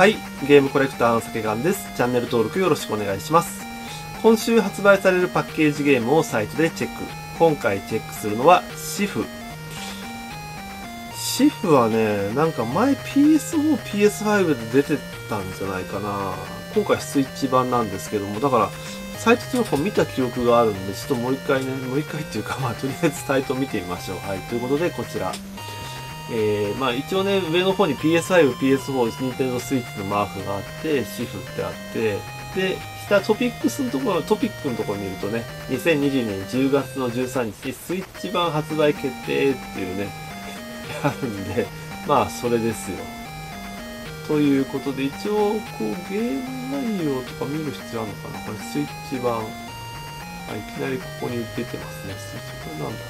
はい、ゲームコレクターのさけがんです。チャンネル登録よろしくお願いします。今週発売されるパッケージゲームをサイトでチェック。今回チェックするのはシフ。シフはね、なんか前 PS4、PS5 で出てたんじゃないかな。今回スイッチ版なんですけども、だからサイト情報見た記憶があるんで、ちょっともう一回っていうか、とりあえずサイト見てみましょう。はい、ということでこちら。一応ね、上の方に PS5、PS4、Nintendo Switch のマークがあって、シフってあって、で、下トピックのところ見るとね、2022年10月の13日にスイッチ版発売決定っていうね、あるんで、それですよ。ということで、一応、ゲーム内容とか見る必要あるのかな。これスイッチ版。いきなりここに出てますね。スイッチ。これなんだ。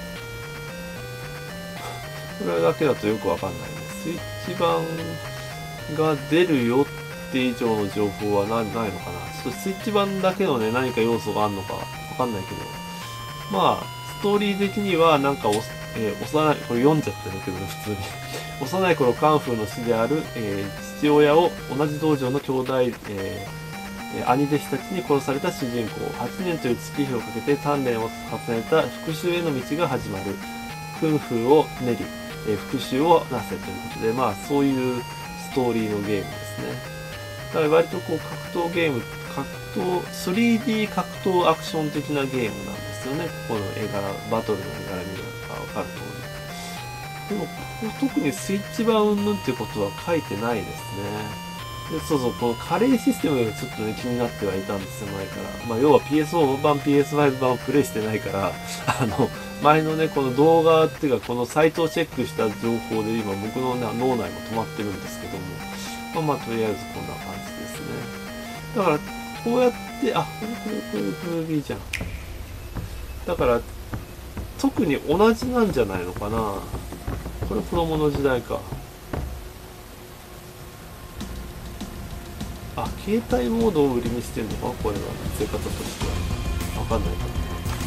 これだけだとよくわかんないね。スイッチ版が出るよって以上の情報はないのかな。ちょっとスイッチ版だけのね、何か要素があるのかわかんないけど。ストーリー的にはなんか幼い、これ読んじゃってるけどね、普通に。幼い頃、カンフーの師である、父親を同じ道場の兄弟、兄弟子たちに殺された主人公。8年という月日をかけて鍛錬を重ねた復讐への道が始まる。クンフーを練り、復讐をなせということで、そういうストーリーのゲームですね。だから割と格闘ゲーム、3D 格闘アクション的なゲームなんですよね。この絵柄、バトルの絵柄見るかわかる通り。でも、特にスイッチ版云々っていうことは書いてないですね。でそう、このカレーシステムがちょっとね、気になってはいたんですよ、前から。要は PS4 版、PS5 版をプレイしてないから、前のね、この動画っていうか、このサイトをチェックした情報で今僕の脳内も止まってるんですけども、とりあえずこんな感じですね。だから、こうやって、これでいいじゃん。だから、特に同じなんじゃないのかな。これ子供の時代か。携帯モードを売りにしてんのかこれは、見せ方としては。わかんないかな。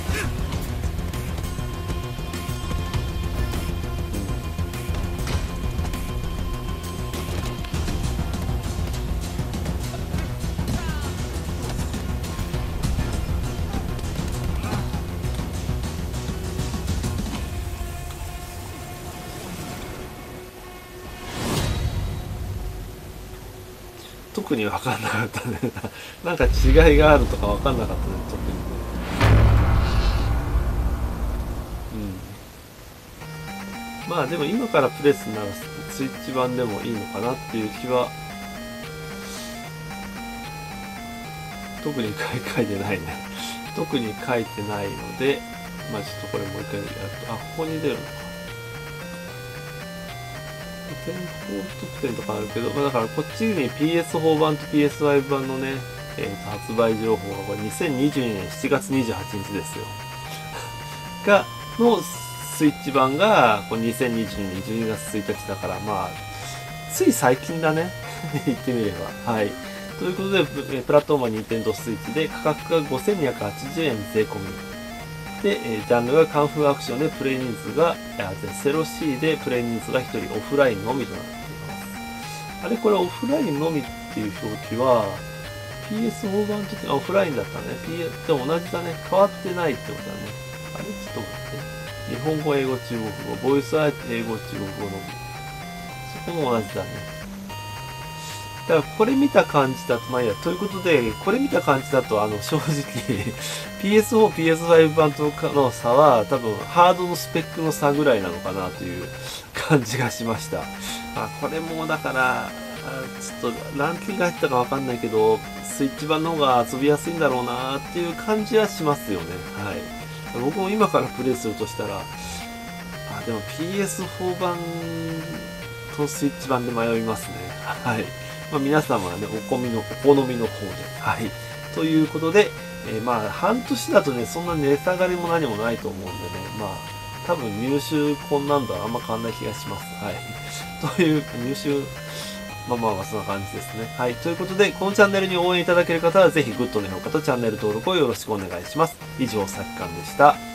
特に分かんなかったね。なんか違いがあるとか分かんなかったね、特にね。でも今からプレスならスイッチ版でもいいのかなっていう気は、特に書いてないね。特に書いてないので、ちょっとこれもう一回やると、ここに出るのか。店舗特典とかあるけど、だからこっちに PS4 版と PS5 版のね、発売情報がこれ2022年7月28日ですよ。のスイッチ版がこれ2022年12月1日だから、つい最近だね。言ってみれば。はい。ということで、プラットフォーマー Nintendo Switch で価格が5280円税込み。で、ジャンルがカンフーアクションでプレイ人数が、0C でプレイ人数が1人オフラインのみとなっています。これオフラインのみっていう表記は、PS4 版の時オフラインだったね。でも同じだね。変わってないってことだね。ちょっと待って。日本語、英語、中国語、ボイスは英語、中国語のみ。そこも同じだね。だからこれ見た感じだと、ということで、これ見た感じだと、正直、PS4、PS5 版との差は、多分、ハードのスペックの差ぐらいなのかなという感じがしました。これも、だから、ちょっと、ランキング入ったかわかんないけど、スイッチ版の方が遊びやすいんだろうなっていう感じはしますよね。はい。僕も今からプレイするとしたら、でも PS4 版とスイッチ版で迷いますね。はい。皆様はね、お好みの方で。はい。ということで、半年だとね、そんな値下がりも何もないと思うんでね、多分入手困難度はあんま変わんない気がします。はい。という、入手、そんな感じですね。はい。ということで、このチャンネルに応援いただける方は、ぜひグッドの評価とチャンネル登録をよろしくお願いします。以上、さきかんでした。